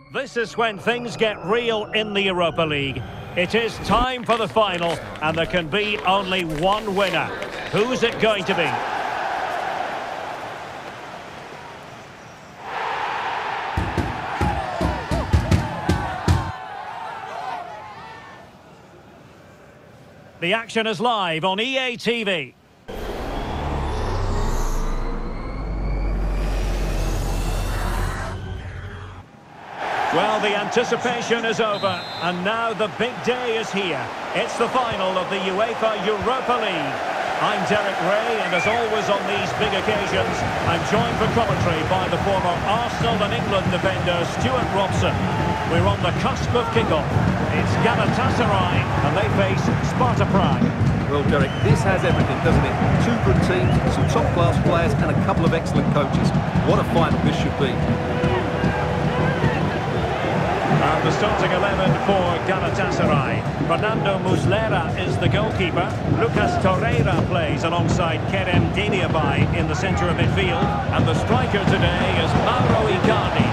This is when things get real in the Europa League. It is time for the final, and there can be only one winner. Who's it going to be? The action is live on EA TV. Well, the anticipation is over, and now the big day is here. It's the final of the UEFA Europa League. I'm Derek Ray, and as always on these big occasions, I'm joined for commentary by the former Arsenal and England defender Stuart Robson. We're on the cusp of kick-off. It's Galatasaray, and they face Sparta Prague. Well, Derek, this has everything, doesn't it? Two good teams, some top-class players, and a couple of excellent coaches. What a final this should be. And the starting 11 for Galatasaray. Fernando Muslera is the goalkeeper. Lucas Torreira plays alongside Kerem Demirbay in the centre of midfield. And the striker today is Mauro Icardi.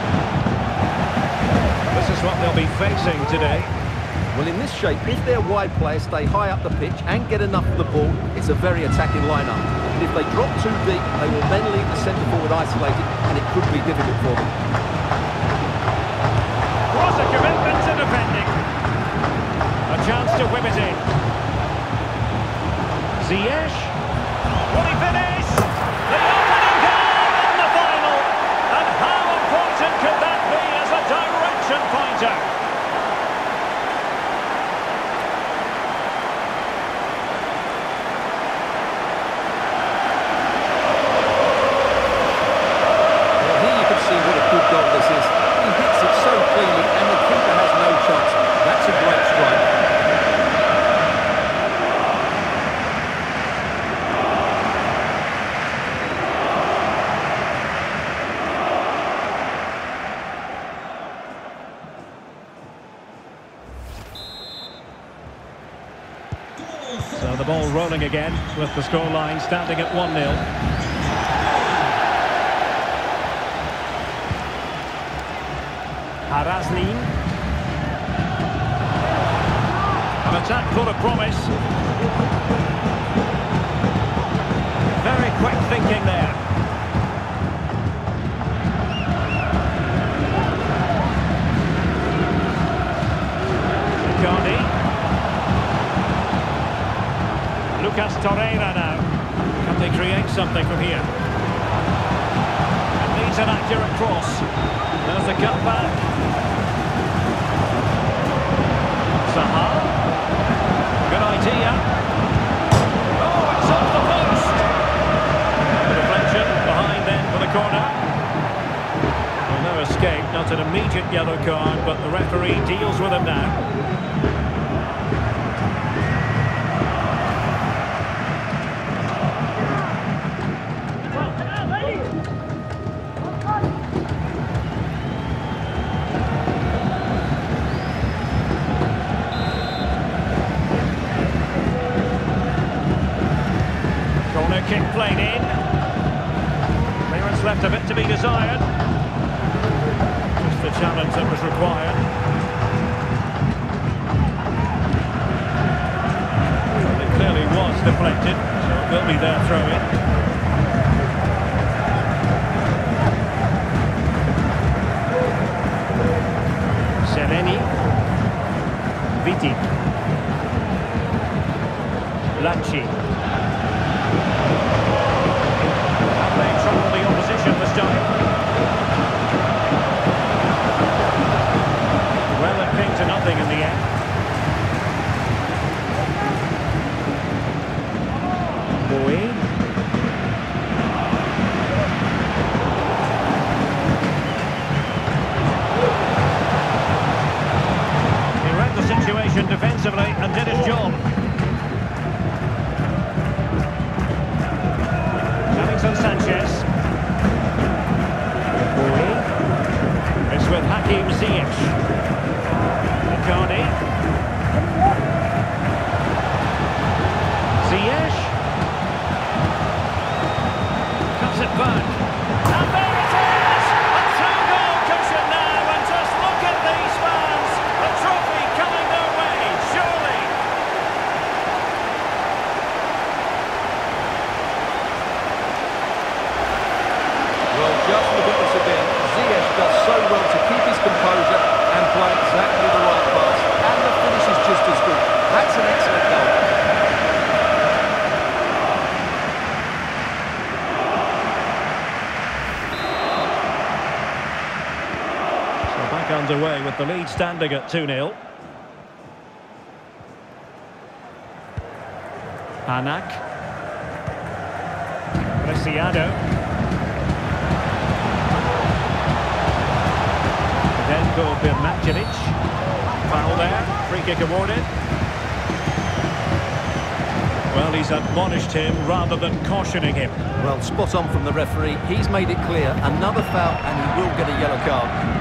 This is what they'll be facing today. Well, in this shape, if their wide players stay high up the pitch and get enough of the ball, it's a very attacking lineup. And if they drop too deep, they will then leave the centre-forward isolated, and it could be difficult for them. What a commitment to defending. A chance to whip it in. Ziyech. Will he finish? The opening goal in the final. And how important could that be as a direction pointer? Well, here you can see what a good goal this is. He hits it so cleanly, and the keeper has no chance. That's a great strike. So the ball rolling again with the scoreline standing at 1-0. Harazlin. An attack full of promise. Very quick thinking there. Icardi. Lucas Torreira now. Can they create something from here? It needs an accurate cross. There's the cutback. Zaha. Good idea. Oh, it's off the post. The deflection behind then for the corner. Well, no escape, not an immediate yellow card, but the referee deals with him now. Kick played in. Clearance left a bit to be desired. Just the challenge that was required. Well, it clearly was deflected, so it will be their throw-in. Sereni. Viti. Lanci. They trouble the opposition this time. Well, it came to nothing in the end. Bowie. underway with the lead standing at 2-0. Anak. Preciado. Denko Birmancevic. Foul there. Free kick awarded. Well, he's admonished him rather than cautioning him. Well, spot on from the referee. He's made it clear. Another foul and he will get a yellow card.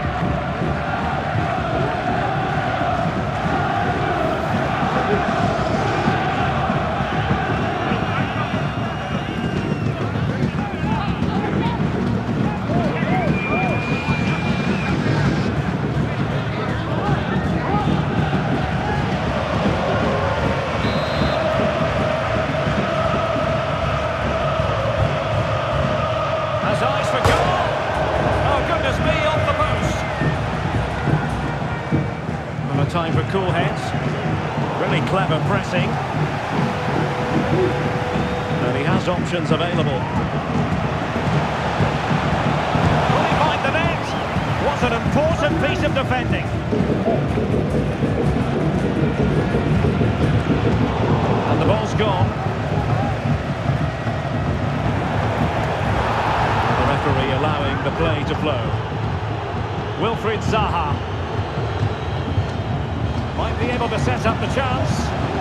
Time for cool heads. Really clever pressing. And he has options available. Will he find the net? What an important piece of defending. And the ball's gone. The referee allowing the play to flow. Wilfried Zaha. Might be able to set up the chance.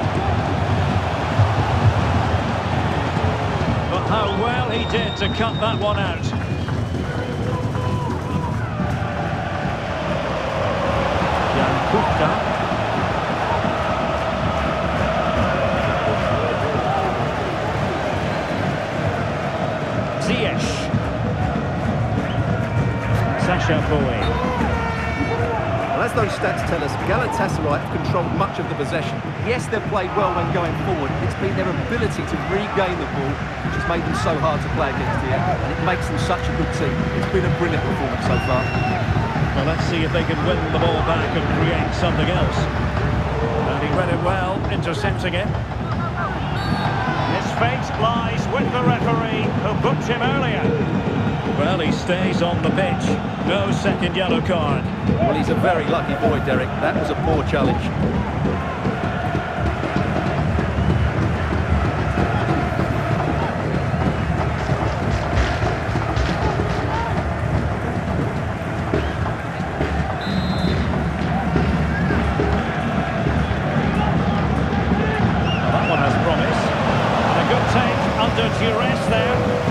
But how well he did to cut that one out. Jan Kupka. Ziyech. Sacha Boey. As those stats tell us, Galatasaray have controlled much of the possession. Yes, they've played well when going forward. It's been their ability to regain the ball which has made them so hard to play against here, and it makes them such a good team. It's been a brilliant performance so far. Well, let's see if they can win the ball back and create something else. And he read it well, intercepting it. His fate lies with the referee who booked him earlier. Well, he stays on the pitch. No second yellow card. Well, he's a very lucky boy, Derek. That was a poor challenge. Well, that one has promise. And a good take under duress there.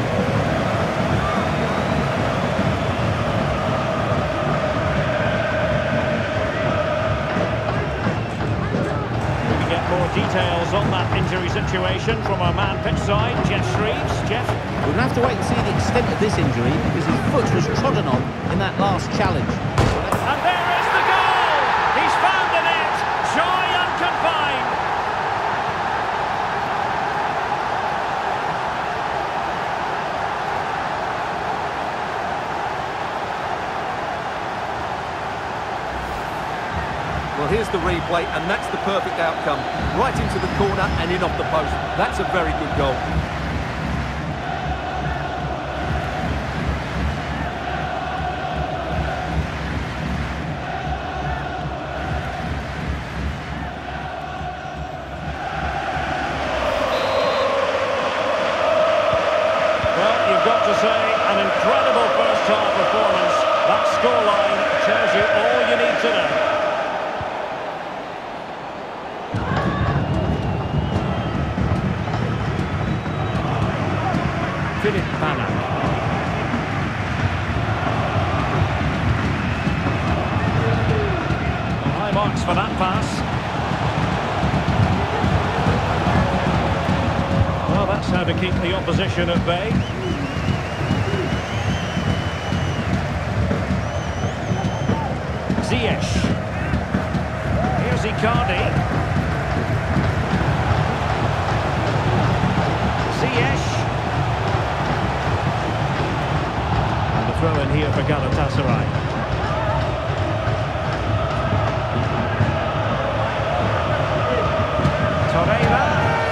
Details on that injury situation from our man pitch side, Jeff Shreves. Jeff? We're going to have to wait and see the extent of this injury because his foot was trodden on in that last challenge. And there is the goal! He's found the net! Joy unconfined! Well, here's the replay, and that's the perfect outcome. Right into the corner and in off the post. That's a very good goal. Well, you've got to say, an incredible first-half performance. That scoreline tells you all you need to know. Philip Banak. High marks for that pass. Well, that's how to keep the opposition at bay. Ziyech. Here's Icardi. Ziyech. Throw in here for Galatasaray. Torreira.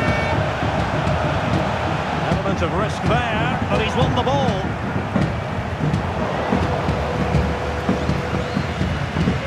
Element of risk there, but he's won the ball.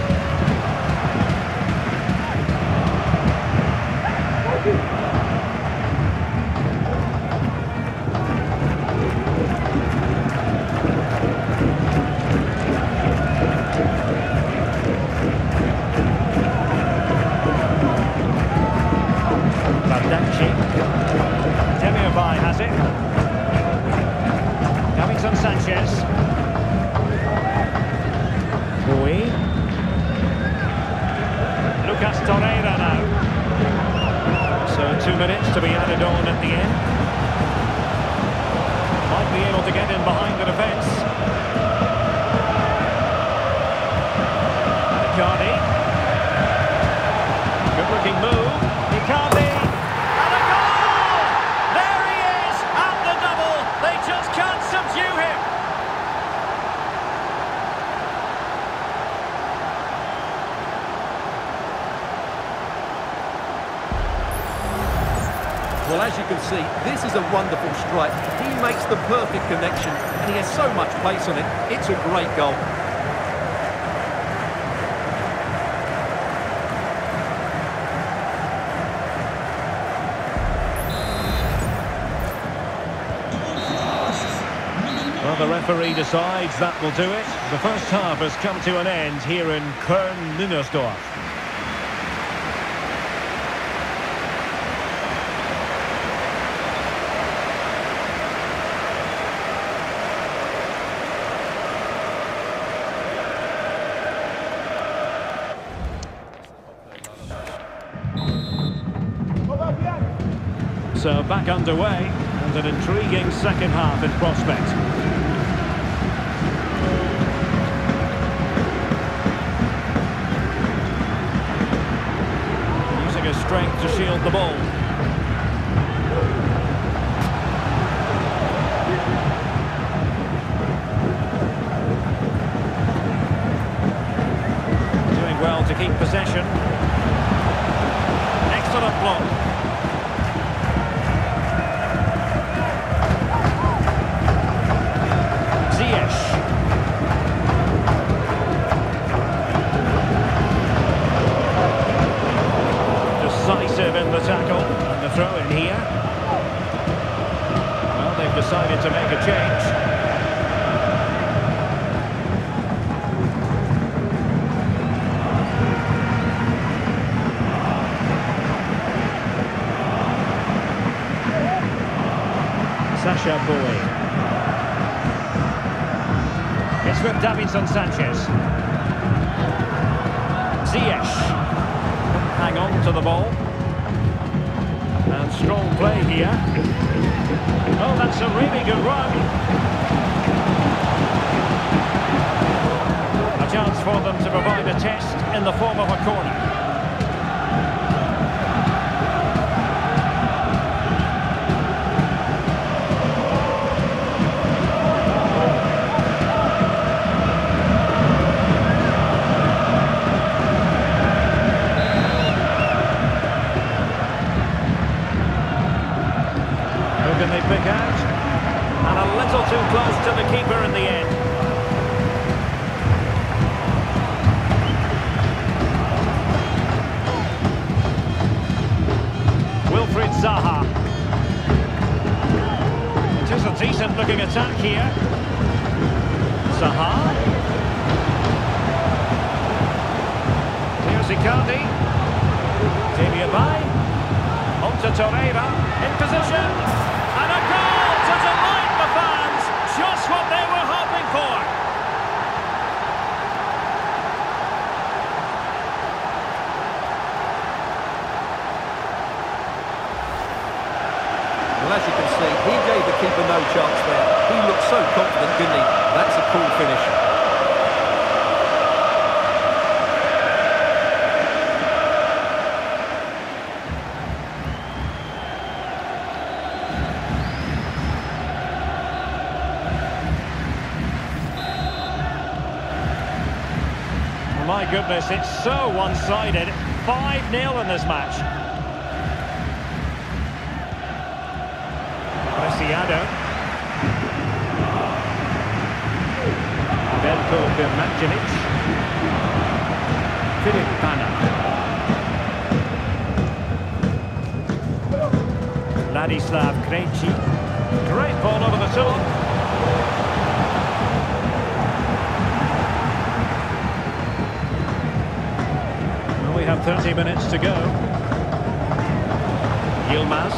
Well, as you can see, this is a wonderful strike. He makes the perfect connection, and he has so much pace on it. It's a great goal. Well, the referee decides that will do it. The first half has come to an end here in Köln-Müngersdorf. So back underway, and an intriguing second half in prospect. Using his strength to shield the ball. Doing well to keep possession. Excellent block. Decisive in the tackle, and the throw in here. Well, they've decided to make a change. Sacha Boey. It's with Davinson Sanchez. Ziyech. Hang on to the ball. And strong play here. Oh, that's a really good run. A chance for them to provide a test in the form of a corner. Can they pick out? And a little too close to the keeper in the end. Wilfried Zaha. It is a decent looking attack here. Zaha. Here's Icardi. Demirbay. On to Torreira. In position. And a goal to delight the fans, just what they were hoping for. Well, as you can see, he gave the keeper no chance there. He looked so confident, didn't he? That's a cool finish. My goodness, it's so one-sided. 5-0 in this match. Preciado. Veljko Birmančević. Filip Pana. Ladislav Krejci. Great ball over the top. We have 30 minutes to go. Yilmaz.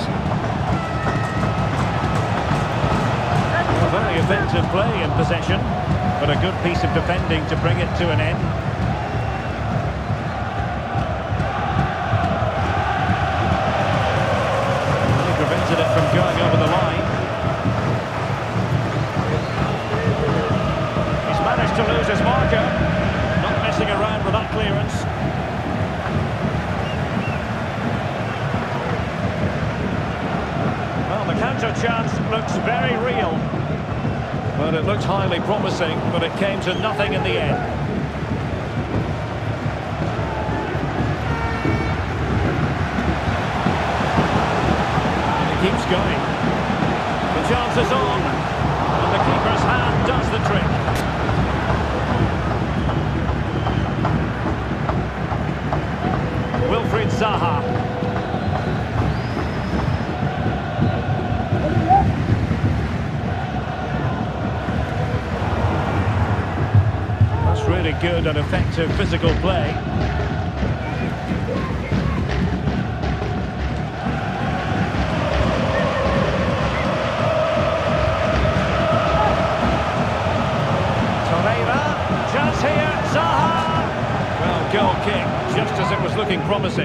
A very effective play in possession, but a good piece of defending to bring it to an end. He prevented it from going over the line. He's managed to lose his marker. Not messing around with that clearance. The counter chance looks very real. Well, it looked highly promising, but it came to nothing in the end. going. The chance is on, and the keeper's hand does the trick. Wilfried Zaha. That's really good and effective physical play. Chance here, Zaha! Well, goal kick, just as it was looking promising.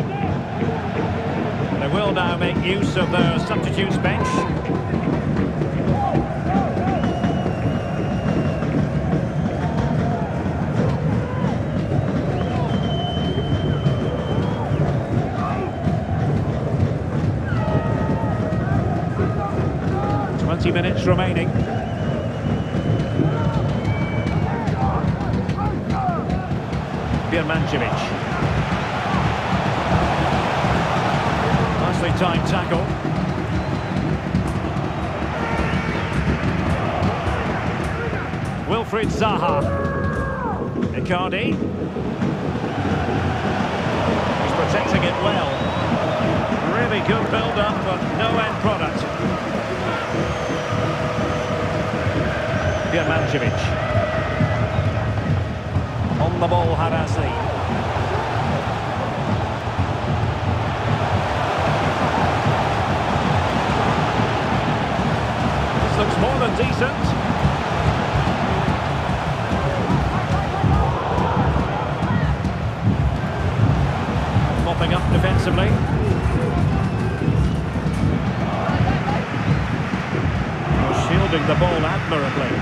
They will now make use of their substitutes bench. Minutes remaining. Birmancevic. Nicely timed tackle. Wilfried Zaha. Icardi. He's protecting it well. Really good build-up, but no end product. Birmancevic. On the ball, Harasi. This looks more than decent. Mopping up defensively. Shielding the ball admirably.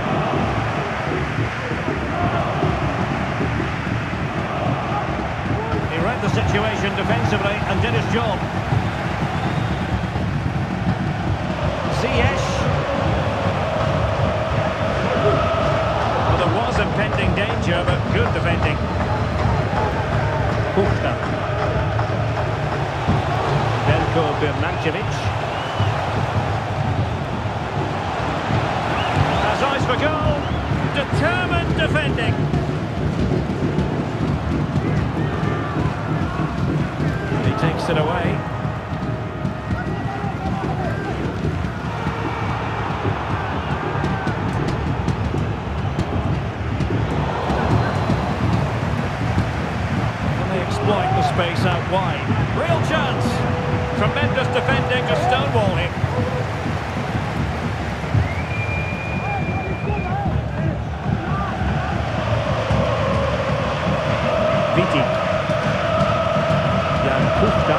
He read the situation defensively and did his job. Ziyech. Well, there was impending danger, but good defending. Puchta. Veljko Birmancevic. Has eyes for goal. Determined defending. Takes it away. Can they exploit the space out wide? Real chance. Tremendous defending to stonewall him. Viti. Puchta.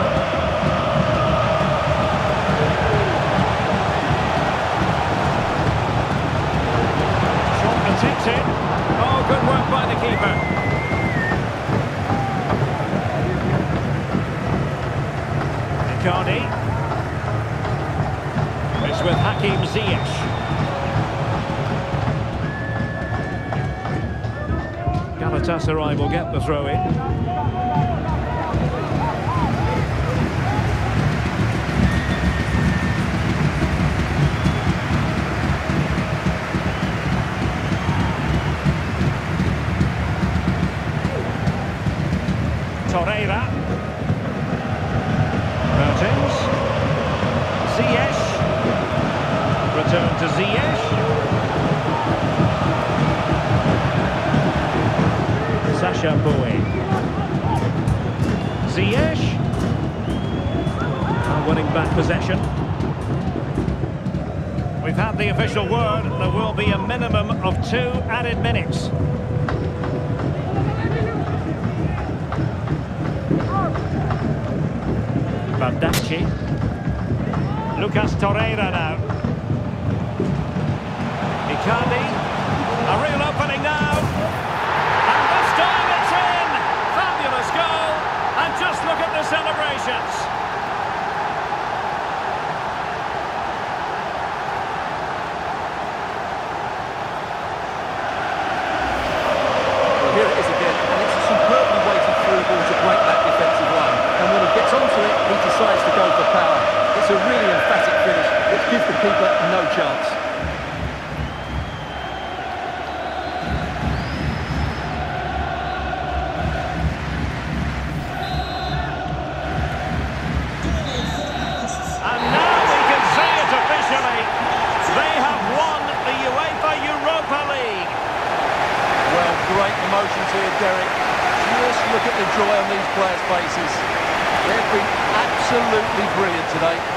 Shot and takes it. Oh, good work by the keeper. Icardi. It's with Hakim Ziyech. Galatasaray will get the throw in. Torreira. Mertens. Ziyech. Return to Ziyech. Sacha Boey. Ziyech. Now winning back possession. We've had the official word. There will be a minimum of 2 added minutes. Baldacci. Lucas Torreira now. Icardi. A real opening now. And this time it's in. Fabulous goal. And just look at the celebrations. Well, here it is again, and it's a superbly weighted through ball to break that defensive line. And when he gets onto it, he decides to go for power. It's a really emphatic goalkeeper, no chance. And now we can say it officially. They have won the UEFA Europa League. Well, great emotions here, Derek. Just look at the joy on these players' faces. They've been absolutely brilliant today.